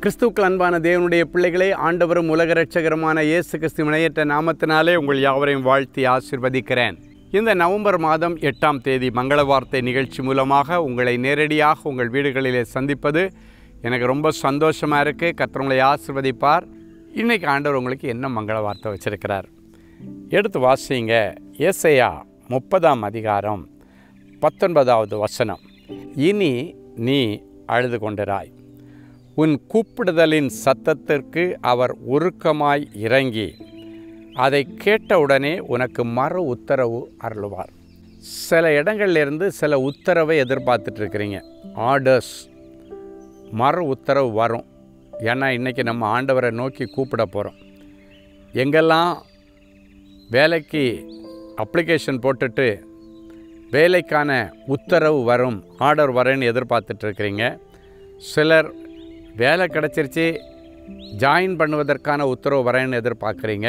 கிறிஸ்துவுக்கு அன்பான தேவனுடைய பிள்ளைகளே, ஆண்டவரும் உலக இரட்சகருமான இயேசு கிறிஸ்து இணையற்ற நாமத்தினாலே உங்கள் யாவரையும் வாழ்த்தி ஆசீர்வதிக்கிறேன். இந்த நவம்பர் மாதம் 8ஆம் தேதி மங்கள வார்த்தை நிகழ்ச்சி மூலமாக உங்களை நேரடியாக உங்கள் வீடுகளிலே சந்திப்பது எனக்கு ரொம்ப சந்தோஷமாக இருக்குது. கர்த்தர் உங்களை ஆசீர்வதிப்பார். இன்றைக்கி ஆண்டவர் உங்களுக்கு என்ன மங்கள வார்த்தை வச்சிருக்கிறார் எடுத்து வாசிங்க. ஏசாயா 30ஆம் அதிகாரம் 19வது வசனம். இனி நீ அழுது கொண்டிராய், உன் கூப்பிடுதலின் சத்தத்திற்கு அவர் உருக்கமாய் இறங்கி அதை கேட்டவுடனே உனக்கு மறு உத்தரவு அருளுவார். சில இடங்கள்லேருந்து சில உத்தரவை எதிர்பார்த்துட்ருக்கிறீங்க. ஆர்டர்ஸ், மறு உத்தரவு வரும். ஏன்னா இன்றைக்கி நம்ம ஆண்டவரை நோக்கி கூப்பிட போகிறோம். எங்கெல்லாம் வேலைக்கு அப்ளிகேஷன் போட்டுட்டு வேலைக்கான உத்தரவு வரும், ஆர்டர் வரேன்னு எதிர்பார்த்துட்ருக்கிறீங்க. சிலர் வேலை கிடச்சிருச்சு, ஜாயின் பண்ணுவதற்கான உத்தரவு வரேன்னு எதிர்பார்க்குறீங்க.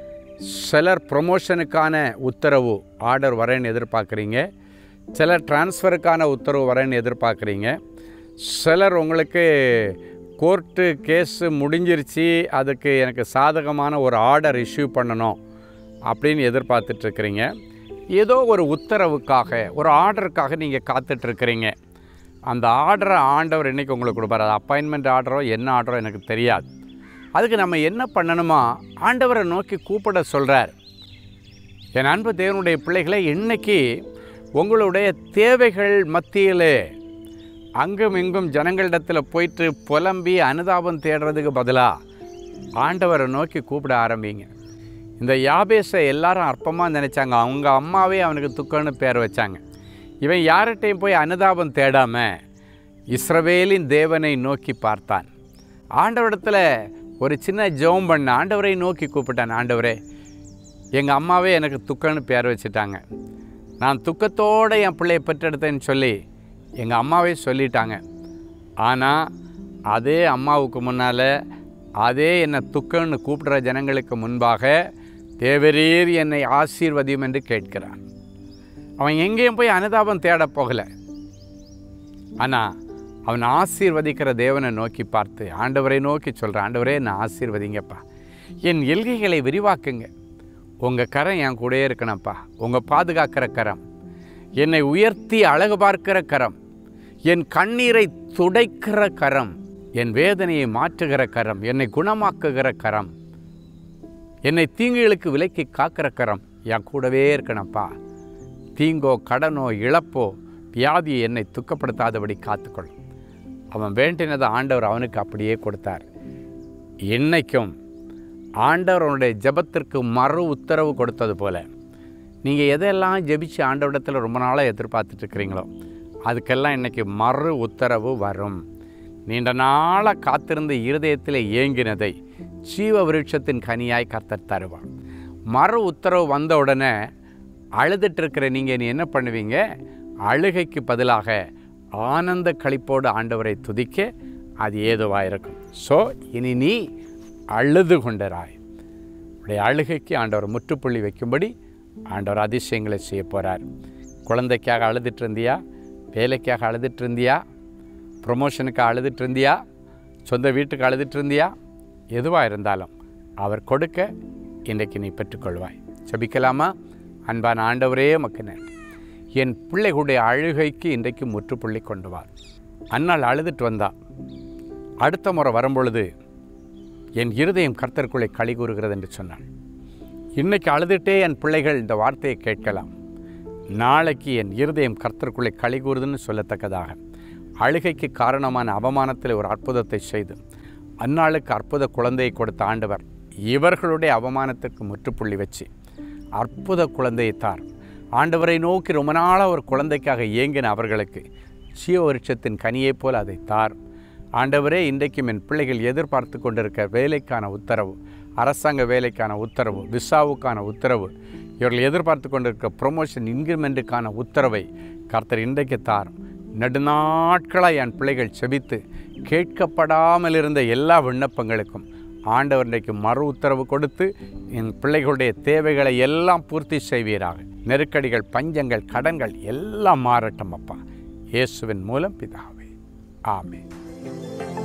சிலர் ப்ரொமோஷனுக்கான உத்தரவு ஆர்டர் வரேன்னு எதிர்பார்க்குறீங்க. சிலர் ட்ரான்ஸ்ஃபருக்கான உத்தரவு வரேன்னு எதிர்பார்க்குறீங்க. சிலர் உங்களுக்கு கோர்ட்டு கேஸு முடிஞ்சிருச்சு, அதுக்கு எனக்கு சாதகமான ஒரு ஆர்டர் இஷ்யூ பண்ணணும் அப்படின்னு எதிர்பார்த்துட்ருக்கிறீங்க. ஏதோ ஒரு உத்தரவுக்காக, ஒரு ஆர்டருக்காக நீங்கள் காத்துட்ருக்கிறீங்க. அந்த ஆர்டரை ஆண்டவர் இன்றைக்கி உங்களுக்கு கொடுப்பார். அது அப்பாயின்மெண்ட் ஆர்டரோ என்ன ஆர்டரோ எனக்கு தெரியாது. அதுக்கு நம்ம என்ன பண்ணணுமா, ஆண்டவரை நோக்கி கூப்பிட சொல்கிறார். என் அன்பு தேவனுடைய பிள்ளைகளை, இன்றைக்கி உங்களுடைய தேவைகள் மத்தியிலே அங்கும் இங்கும் ஜனங்களிடத்தில் போயிட்டு புலம்பி அனுதாபம் தேடுறதுக்கு பதிலாக ஆண்டவரை நோக்கி கூப்பிட ஆரம்பிங்க. இந்த யாபேஸை எல்லாரும் அற்பமாக நினச்சாங்க. அவங்க அம்மாவே அவனுக்கு துக்கம்னு பேர் வச்சாங்க. இவன் யார்கிட்டையும் போய் அனுதாபம் தேடாமல் இஸ்ரவேலின் தேவனை நோக்கி பார்த்தான். ஆண்டவரிடத்தில் ஒரு சின்ன ஜெபம் பண்ண, ஆண்டவரை நோக்கி கூப்பிட்டான். ஆண்டவரே, எங்கள் அம்மாவே எனக்கு துக்கம்னு பேர் வச்சுட்டாங்க, நான் துக்கத்தோடு என் பிள்ளையை பெற்றெடுத்தேன்னு சொல்லி எங்கள் அம்மாவே சொல்லிட்டாங்க. ஆனால் அதே அம்மாவுக்கு முன்னால் அதே என்னை துக்கம்னு கூப்பிடுற ஜனங்களுக்கு முன்பாக தேவரீர் என்னை ஆசீர்வதியும் என்று கேட்கிறான். அவன் எங்கேயும் போய் அனுதாபம் தேட போகலை. ஆனால் அவன் ஆசீர்வதிக்கிற தேவனை நோக்கி பார்த்து ஆண்டவரை நோக்கி சொல்கிறான். ஆண்டவரே, என்னை ஆசீர்வதிங்கப்பா, என் எல்கைகளை விரிவாக்குங்க, உங்கள் கரம் என் கூடயே இருக்கணும்ப்பா, உங்கள் பாதுகாக்கிற கரம், என்னை உயர்த்தி அழகு பார்க்கிற கரம், என் கண்ணீரை துடைக்கிற கரம், என் வேதனையை மாற்றுகிற கரம், என்னை குணமாக்குகிற கரம், என்னை தீங்குகளுக்கு விலக்கி காக்கிற கரம் என் கூடவே இருக்கணும்ப்பா. தீங்கோ கடனோ இழப்போ வியாதியை என்னை துக்கப்படுத்தாதபடி காத்துக்கொள்ளும். அவன் வேண்டினதை ஆண்டவர் அவனுக்கு அப்படியே கொடுத்தார். இன்னைக்கும் ஆண்டவர் அவனுடைய ஜெபத்திற்கு மறு உத்தரவு கொடுத்தது போல் நீங்கள் எதெல்லாம் ஜெபிச்சு ஆண்டவரிடத்தில் ரொம்ப நாளாக எதிர்பார்த்துட்ருக்கிறீங்களோ அதுக்கெல்லாம் இன்றைக்கி மறு உத்தரவு வரும். நீண்ட நாளாக காத்திருந்த இருதயத்தில் ஏங்கினதை ஜீவ விருட்சத்தின் கனியாய் கர்த்தர் தருவார். மறு உத்தரவு வந்த உடனே அழுதுட்டுருக்கிற நீங்கள் நீ என்ன பண்ணுவீங்க? அழுகைக்கு பதிலாக ஆனந்த களிப்போடு ஆண்டவரை துதிக்க அது ஏதுவாக இருக்கும். ஸோ இனி நீ அழுது கொண்டிராய். உடைய அழுகைக்கு ஆண்டவர் முற்றுப்புள்ளி வைக்கும்படி ஆண்டவர் அதிசயங்களை செய்ய போகிறார். குழந்தைக்காக அழுதுட்டு இருந்தியா? வேலைக்காக அழுதுட்டு இருந்தியா? ப்ரொமோஷனுக்கு அழுதுட்டு இருந்தியா? சொந்த வீட்டுக்கு அழுதுட்டு இருந்தியா? எதுவாக இருந்தாலும் அவர் கொடுக்க இன்றைக்கு நீ பெற்றுக்கொள்வாய். ஜெபிக்கலாமா? அன்பான ஆண்டவரே, உமக்கு நன்றி. என் பிள்ளைகளுடைய அழுகைக்கு இன்றைக்கு முற்றுப்புள்ளி கொண்டு வா. அன்னாள் அழுதுட்டு வந்தா, அடுத்த முறை வரும்பொழுது என் இருதயம் கர்த்தருக்குள்ளே களி கூறுகிறது என்று சொன்னாள். இன்றைக்கி அழுதுகிட்டே என் பிள்ளைகள் இந்த வார்த்தையை கேட்கலாம். நாளைக்கு என் இருதயம் கர்த்தருக்குள்ளே களி கூறுதுன்னு சொல்லத்தக்கதாக அழுகைக்கு காரணமான அவமானத்தில் ஒரு அற்புதத்தை செய்து அந்நாளுக்கு அற்புத குழந்தையை கொடுத்த ஆண்டவர் இவர்களுடைய அவமானத்துக்கு முற்றுப்புள்ளி வச்சு அற்புத குழந்தையை தார். ஆண்டவரை நோக்கி ரொம்ப நாளாக ஒரு குழந்தைக்காக ஏங்கின அவர்களுக்கு ஜீவ விருட்சத்தின் கனியை போல் அதை தார். ஆண்டவரே, இன்றைக்கும் என் பிள்ளைகள் எதிர்பார்த்து கொண்டிருக்க வேலைக்கான உத்தரவு, அரசாங்க வேலைக்கான உத்தரவு, விசாவுக்கான உத்தரவு, இவர்கள் எதிர்பார்த்து கொண்டிருக்க ப்ரொமோஷன் இன்க்ரிமெண்ட்டுக்கான உத்தரவை கர்த்தர் இன்றைக்கு தார். நெடுநாட்களாக என் பிள்ளைகள் செபித்து கேட்கப்படாமல் இருந்த எல்லா விண்ணப்பங்களுக்கும் ஆண்டவர் இன்றைக்கு மறு உத்தரவு கொடுத்து என் பிள்ளைகளுடைய தேவைகளை எல்லாம் பூர்த்தி செய்வீராக. நெருக்கடிகள், பஞ்சங்கள், கடன்கள் எல்லாம் மாறட்டும் அப்பா, இயேசுவின் மூலம் பிதாவே, ஆமென்.